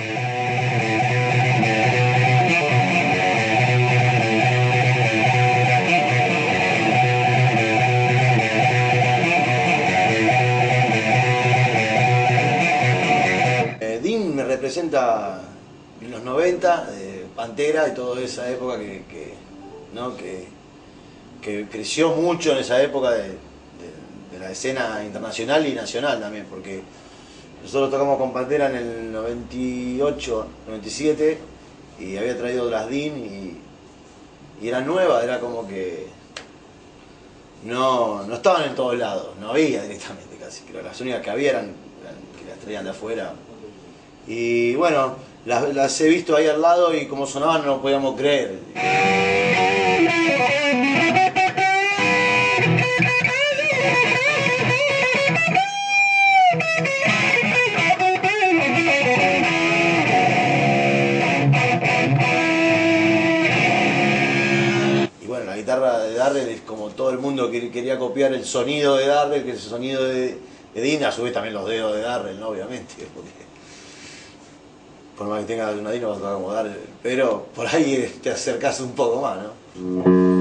Dean me representa en los 90, Pantera y toda esa época ¿no? que creció mucho en esa época de la escena internacional y nacional también, porque nosotros tocamos con Pantera en el 98, 97 y había traído las Dean y era nueva, era como que no estaban en todos lados, no había directamente casi, pero las únicas que había eran que las traían de afuera. Y bueno, las he visto ahí al lado y como sonaban no lo podíamos creer. Y bueno, la guitarra de Darrell es como todo el mundo quería copiar el sonido de Darrell, que es el sonido de Dean, a su vez también los dedos de Darrell, ¿no? Obviamente, porque por más que tengas una Dean no vas a tocar como Darrell, pero por ahí te acercas un poco más, ¿no?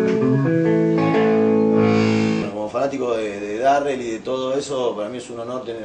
Fanático de Darrell y de todo eso, para mí es un honor tener